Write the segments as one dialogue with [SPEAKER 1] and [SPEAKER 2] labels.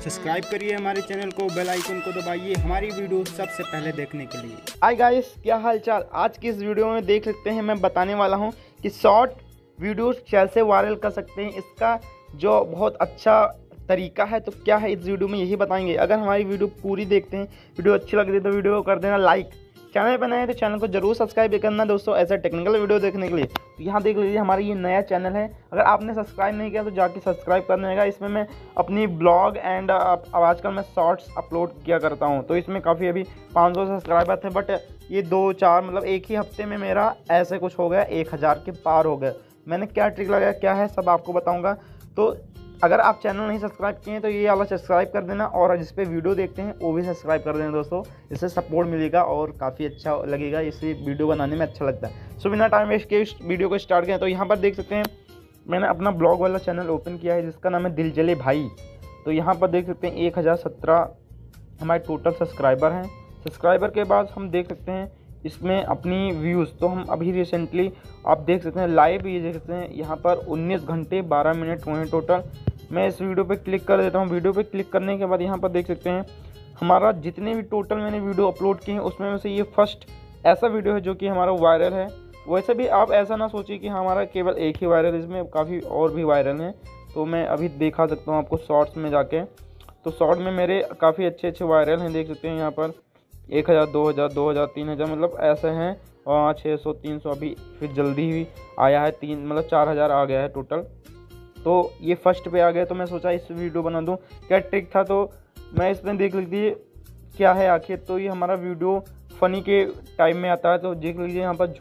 [SPEAKER 1] Subscribe करिए हमारे channel को, बेल आइकन को दबाइए हमारी वीडियो सबसे पहले देखने के लिए।
[SPEAKER 2] हाय गाइस, क्या हाल चाल। आज की इस वीडियो में देख सकते हैं, मैं बताने वाला हूं कि शॉर्ट वीडियोस कैसे वायरल कर सकते हैं। इसका जो बहुत अच्छा तरीका है तो क्या है, इस वीडियो में यही बताएंगे। अगर हमारी वीडियो पूरी देखते हैं, वीडियो अच्छी लग रही है तो वीडियो को कर देना लाइक। चैनल पर नए हैं तो चैनल को जरूर सब्सक्राइब भी करना दोस्तों, ऐसा टेक्निकल वीडियो देखने के लिए। तो यहाँ देख लीजिए, हमारा ये नया चैनल है। अगर आपने सब्सक्राइब नहीं किया तो जाके सब्सक्राइब करने लगा। इसमें मैं अपनी ब्लॉग एंड आजकल मैं शॉर्ट्स अपलोड किया करता हूँ। तो इसमें काफ़ी अभी 500 सब्सक्राइबर थे, बट ये 2-4 मतलब एक ही हफ्ते में मेरा ऐसे कुछ हो गया, 1000 के पार हो गए। मैंने क्या ट्रिक लगाया, क्या है, सब आपको बताऊँगा। तो अगर आप चैनल नहीं सब्सक्राइब किए हैं तो ये वाला सब्सक्राइब कर देना, और जिस पे वीडियो देखते हैं वो भी सब्सक्राइब कर देना दोस्तों। इससे सपोर्ट मिलेगा और काफ़ी अच्छा लगेगा, इससे वीडियो बनाने में अच्छा लगता है। सो बिना टाइम वेस्ट किए इस वीडियो को स्टार्ट करें। तो यहाँ पर देख सकते हैं, मैंने अपना ब्लॉग वाला चैनल ओपन किया है जिसका नाम है दिल जले भाई। तो यहाँ पर देख सकते हैं 1017 हमारे टोटल सब्सक्राइबर हैं। सब्सक्राइबर के बाद हम देख सकते हैं इसमें अपनी व्यूज़। तो हम अभी रिसेंटली आप देख सकते हैं लाइव, ये देख सकते हैं यहाँ पर 19 घंटे 12 मिनट हुए हैं टोटल। मैं इस वीडियो पे क्लिक कर देता हूँ। वीडियो पे क्लिक करने के बाद यहाँ पर देख सकते हैं हमारा जितने भी टोटल मैंने वीडियो अपलोड किए हैं उसमें से ये फर्स्ट ऐसा वीडियो है जो कि हमारा वायरल है। वैसे भी आप ऐसा ना सोचिए कि हमारा केवल एक ही वायरल, इसमें काफ़ी और भी वायरल हैं। तो मैं अभी दिखा सकता हूँ आपको शॉर्ट्स में जाके। तो शॉर्ट में मेरे काफ़ी अच्छे वायरल हैं, देख सकते हैं यहाँ पर 1000, 2000, 2000, 3000 मतलब ऐसे हैं। और 600, 300 अभी फिर जल्दी ही आया है, 3 मतलब 4000 आ गया है टोटल। तो ये फर्स्ट पे आ गया, तो मैं सोचा इस वीडियो बना दूं। क्या ट्रिक था, तो मैं इसमें देख लीजिए क्या है आखिर। तो ये हमारा वीडियो फ़नी के टाइम में आता है। तो देख लीजिए यहाँ पर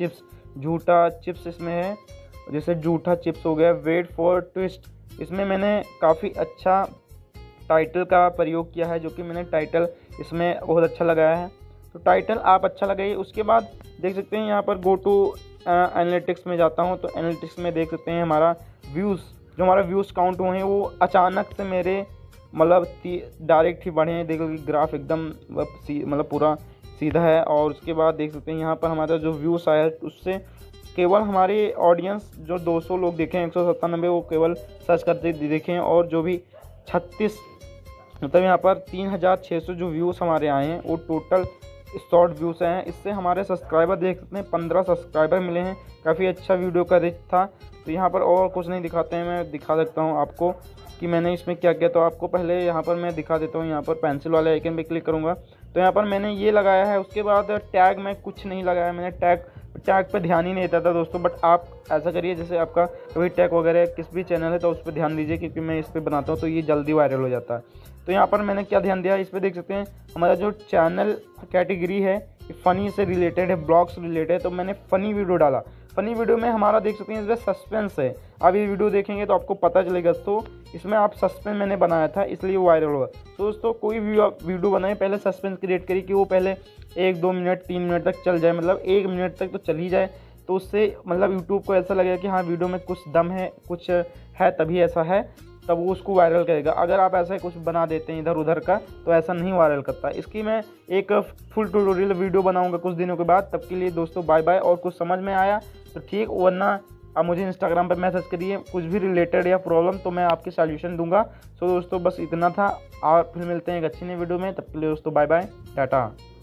[SPEAKER 2] झूठा चिप्स इसमें है। जैसे झूठा चिप्स हो गया, वेट फॉर ट्विस्ट। इसमें मैंने काफ़ी अच्छा टाइटल का प्रयोग किया है, जो कि मैंने टाइटल इसमें बहुत अच्छा लगाया है। तो टाइटल आप अच्छा लगाइए। उसके बाद देख सकते हैं यहाँ पर गो टू एनालिटिक्स में जाता हूँ। तो एनालिटिक्स में देख सकते हैं हमारा व्यूज़, जो हमारा व्यूज़ काउंट हुए हैं वो अचानक से मेरे मतलब डायरेक्ट ही बढ़े हैं। देखो ग्राफ एकदम मतलब पूरा सीधा है। और उसके बाद देख सकते हैं यहाँ पर हमारा जो व्यूज़ आया है उससे केवल हमारे ऑडियंस जो 200 लोग देखें, 197 वो केवल सर्च करते देखें। और जो भी 36 मतलब यहाँ पर 3600 जो व्यूज़ हमारे आए हैं वो टोटल शॉर्ट व्यूज़ हैं। इससे हमारे सब्सक्राइबर देख सकते हैं 15 सब्सक्राइबर मिले हैं। काफ़ी अच्छा वीडियो का रिच था। तो यहाँ पर और कुछ नहीं दिखाते हैं, मैं दिखा सकता हूँ आपको कि मैंने इसमें क्या किया। तो आपको पहले यहाँ पर मैं दिखा देता हूँ। यहाँ पर पेंसिल वाले आइकन पे क्लिक करूँगा तो यहाँ पर मैंने ये लगाया है। उसके बाद टैग में कुछ नहीं लगाया, मैंने टैग पे ध्यान ही नहीं देता था दोस्तों। बट आप ऐसा करिए, जैसे आपका कभी टैग वगैरह किस भी चैनल है तो उस पर ध्यान दीजिए, क्योंकि मैं इस पर बनाता हूँ तो ये जल्दी वायरल हो जाता है। तो यहाँ पर मैंने क्या ध्यान दिया, इस पर देख सकते हैं हमारा जो चैनल कैटेगरी है फ़नी से रिलेटेड है, ब्लॉग से रिलेटेड है। तो मैंने फ़नी वीडियो डाला। फ़नी वीडियो में हमारा देख सकते हैं इसमें सस्पेंस है। आप ये वीडियो देखेंगे तो आपको पता चलेगा। तो इसमें आप सस्पेंस मैंने बनाया था, इसलिए वो वायरल हुआ। तो दोस्तों कोई भी वीडियो बनाए पहले सस्पेंस क्रिएट करिए कि वो पहले 1-2 मिनट 3 मिनट तक चल जाए, मतलब 1 मिनट तक तो चल ही जाए। तो उससे मतलब यूट्यूब को ऐसा लगेगा कि हाँ वीडियो में कुछ दम है, कुछ है, तभी ऐसा है, तब वो उसको वायरल करेगा। अगर आप ऐसा कुछ बना देते हैं इधर उधर का तो ऐसा नहीं वायरल करता। इसकी मैं एक फुल ट्यूटोरियल वीडियो बनाऊंगा कुछ दिनों के बाद। तब के लिए दोस्तों बाय बाय। और कुछ समझ में आया तो ठीक, वरना आप मुझे इंस्टाग्राम पर मैसेज करिए, कुछ भी रिलेटेड या प्रॉब्लम, तो मैं आपके सॉल्यूशन दूंगा। सो दोस्तों बस इतना था, और फिर मिलते हैं एक अच्छी नई वीडियो में। तब के लिए दोस्तों बाय बाय, टाटा।